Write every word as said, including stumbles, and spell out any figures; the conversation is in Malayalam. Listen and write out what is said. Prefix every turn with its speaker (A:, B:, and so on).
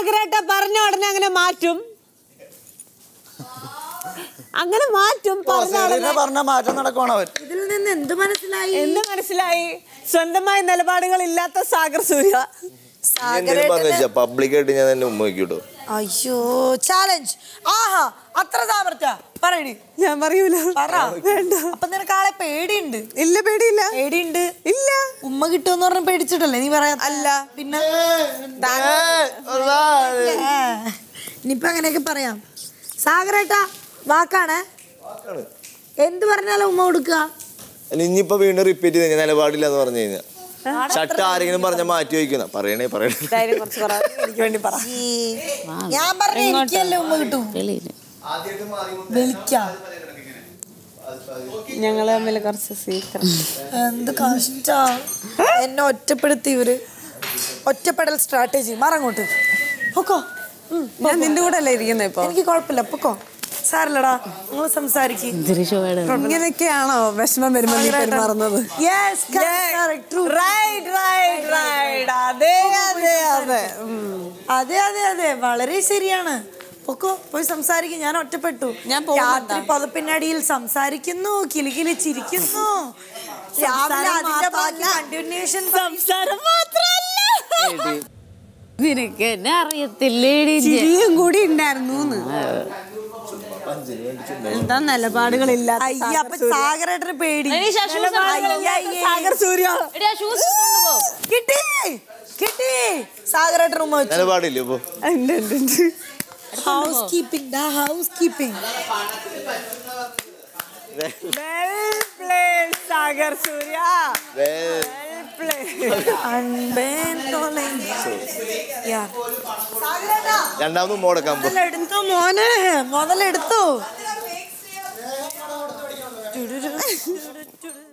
A: സാഗരേട്ട പറഞ്ഞ ഉടനെ അങ്ങനെ മാറ്റും. അങ്ങനെ മാറ്റും
B: പറഞ്ഞ മാറ്റം നടക്കുവാണ് അവൻ.
C: ഇതിൽ നിന്ന് എന്ത് മനസ്സിലായി?
A: എന്ത് മനസ്സിലായി? സ്വന്തമായ നിലപാടുകൾ ഇല്ലാത്ത സാഗർ സൂര്യ.
B: പബ്ലിക്കായിട്ട് ഞാൻ തന്നെ ഉമ്മ വയ്ക്കൂട്ടോ.
C: അയ്യോ ചാലഞ്ച്. ആഹാ അത്ര സാമർത്ഥ്യ പറയടി.
A: ഞാൻ പറയൂല.
C: വേണ്ട. അപ്പൊ നിനക്ക് ആളെ പേടിയുണ്ട്?
A: ഇല്ല പേടിയില്ല.
C: പേടിയുണ്ട്?
A: ഇല്ല.
C: ഉമ്മ കിട്ടുമെന്ന് പറഞ്ഞ പേടിച്ചിട്ടല്ലേ നീ പറയാ?
A: അല്ല
C: പിന്നെ ഇനിയിപ്പൊ അങ്ങനെയൊക്കെ പറയാം. സാഗരേട്ടാ വാക്കാണ് എന്ത് പറഞ്ഞാലും ഉമ്മ കൊടുക്കുക.
B: ഇനിയിപ്പോ വീണ്ടും റിപ്പീറ്റ് ചെയ്ത് നിലപാടില്ല എന്ന് പറഞ്ഞു കഴിഞ്ഞാൽ ചട്ട ആരെങ്കിലും പറഞ്ഞ മാറ്റി വയ്ക്കുന്ന പറയണേ പറയണേ.
C: ഞാൻ പറഞ്ഞ എനിക്കല്ലേ ഉമ്മ കിട്ടും. വിളിക്കാം
A: ഞങ്ങള് തമ്മിൽ കുറച്ച് സീക്രട്ട്.
C: എന്ത് കഷ്ടാ എന്നെ ഒറ്റപ്പെടുത്തി ഇവര്. ഒറ്റപ്പെടൽ സ്ട്രാറ്റജി. മാറങ്ങോട്ട് പൊക്കോ.
A: ഞാൻ നിന്റെ കൂടെ അല്ലേ ഇരിക്കുന്നത് ഇപ്പൊ?
C: എനിക്ക് കുഴപ്പമില്ല പൊക്കോ. സാരല്ലടാ നിങ്ങൾ സംസാരിക്കും.
A: ഇങ്ങനെയൊക്കെയാണോ വിഷമം വരുമ്പോ നീ പെരുമാറുന്നത്?
C: അതെ അതെ അതെ വളരെ ശരിയാണ്. പൊക്കോ പോയി സംസാരിക്കും. ഞാൻ ഒറ്റപ്പെട്ടു. ഞാൻ രാത്രി പതപ്പിനടിയിൽ സംസാരിക്കുന്നു, കിലികിലി ചിരിക്കുന്നു. രാവിലെ അതിന്റെ ബാക്കി കണ്ടിന്യൂഷൻ. സംസാരം മാത്രമല്ല
A: നിനക്ക് എന്നെ അറിയത്തില്ലേടി. ചിരിയും കൂടി ഉണ്ടായിരുന്നു. എന്താ നിലപാടുകളില്ല.
C: സാഗരേട്ടന് പേടി.
A: സാഗർ സൂര്യ
C: കിട്ടി കിട്ടി. സാഗരേട്ടൻ ഉമ്മ
B: നിലപാടില്ലേ ഇപ്പൊ?
C: ഹൗസ് കീപ്പിംഗ് ദാ ഹൗസ് കീപ്പിംഗ്.
A: സാഗർ സൂര്യ
B: രണ്ടാമതും മോടക്കാൻ
C: എടുത്തു മോനെ. മുതലെടുത്തു.